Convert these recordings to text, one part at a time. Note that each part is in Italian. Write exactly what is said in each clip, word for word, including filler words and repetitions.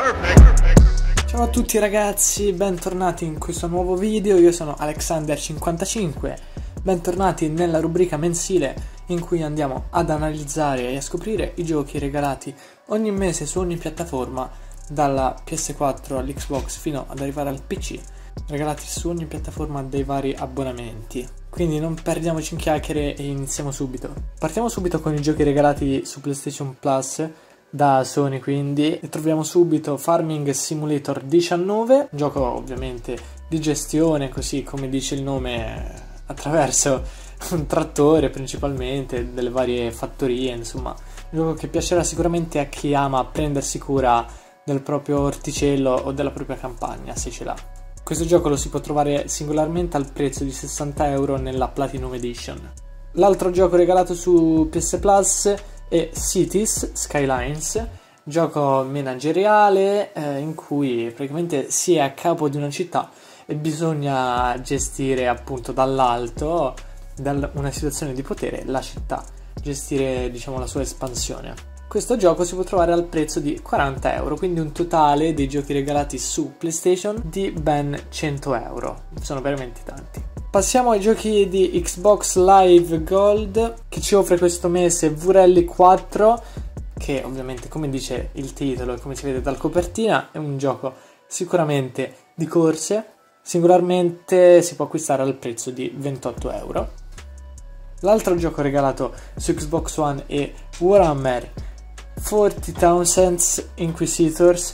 Ciao a tutti ragazzi, bentornati in questo nuovo video. Io sono Alexander cinquantacinque, bentornati nella rubrica mensile in cui andiamo ad analizzare e a scoprire i giochi regalati ogni mese su ogni piattaforma, dalla P S quattro all'Xbox fino ad arrivare al P C, regalati su ogni piattaforma dei vari abbonamenti. Quindi non perdiamoci in chiacchiere e iniziamo subito. Partiamo subito con i giochi regalati su PlayStation Plus da Sony, quindi, e troviamo subito Farming Simulator diciannove, un gioco ovviamente di gestione, così come dice il nome, attraverso un trattore principalmente, delle varie fattorie, insomma, un gioco che piacerà sicuramente a chi ama prendersi cura del proprio orticello o della propria campagna, se ce l'ha. Questo gioco lo si può trovare singolarmente al prezzo di sessanta euro nella Platinum Edition. L'altro gioco regalato su P S Plus è Cities Skylines, gioco manageriale eh, in cui praticamente si è a capo di una città e bisogna gestire appunto dall'alto, da una situazione di potere, la città, gestire diciamo la sua espansione. Questo gioco si può trovare al prezzo di quaranta euro, quindi un totale dei giochi regalati su PlayStation di ben cento euro, sono veramente tanti. Passiamo ai giochi di Xbox Live Gold, che ci offre questo mese V Rally quattro, che ovviamente, come dice il titolo e come si vede dalla copertina, è un gioco sicuramente di corse. Singolarmente si può acquistare al prezzo di ventotto euro. L'altro gioco regalato su Xbox One è Warhammer forty thousand Inquisitors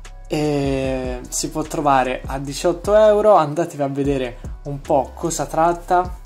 e si può trovare a diciotto euro. Andatevi a vedere un po' cosa tratta.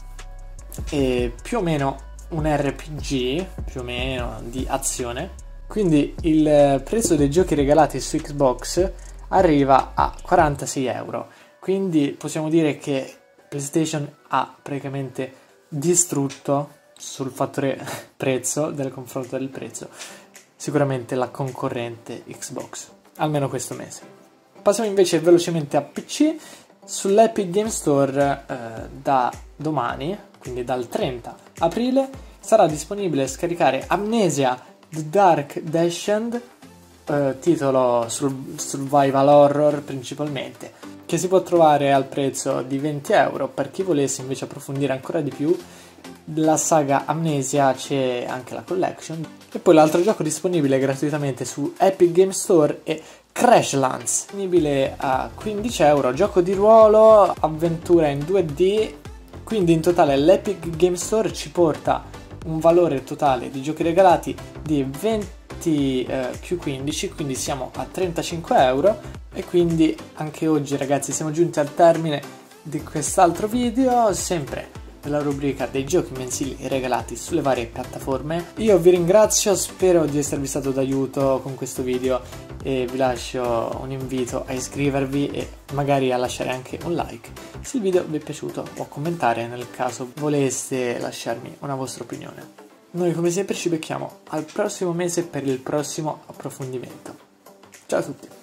È più o meno un R P G, più o meno di azione, quindi il prezzo dei giochi regalati su Xbox arriva a quarantasei euro, quindi possiamo dire che PlayStation ha praticamente distrutto sul fattore prezzo, del confronto del prezzo, sicuramente la concorrente Xbox, almeno questo mese. Passiamo invece velocemente a P C. Sull'Epic Game Store eh, da domani, quindi dal trenta aprile, sarà disponibile scaricare Amnesia The Dark Descent, eh, titolo sul survival horror principalmente, che si può trovare al prezzo di venti euro. Per chi volesse invece approfondire ancora di più la saga Amnesia, c'è anche la collection. E poi l'altro gioco disponibile gratuitamente su Epic Game Store è Crashlands, disponibile a quindici euro, gioco di ruolo, avventura in due D, quindi in totale l'Epic Game Store ci porta un valore totale di giochi regalati di venti Q quindici, quindi siamo a trentacinque euro. E quindi anche oggi ragazzi siamo giunti al termine di quest'altro video, sempre della rubrica dei giochi mensili regalati sulle varie piattaforme. Io vi ringrazio, spero di esservi stato d'aiuto con questo video e vi lascio un invito a iscrivervi e magari a lasciare anche un like se il video vi è piaciuto, o a commentare nel caso voleste lasciarmi una vostra opinione. Noi come sempre ci becchiamo al prossimo mese per il prossimo approfondimento. Ciao a tutti!